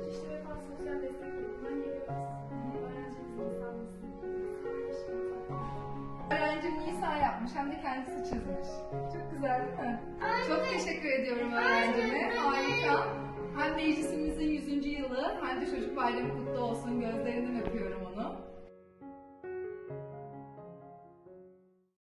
İşte Vefa Sosyal Destek Grubu'ndan geliyoruz. Öğrencimiz Nisa Öğrencim Nisa yapmış, hem de kendisi çizmiş. Çok güzel değil mi? Çok teşekkür ediyorum öğrencime. Harika. Hem meclisimizin 100. yılı hem de çocuk bayramı kutlu olsun. Gözlerinden öpüyorum onu.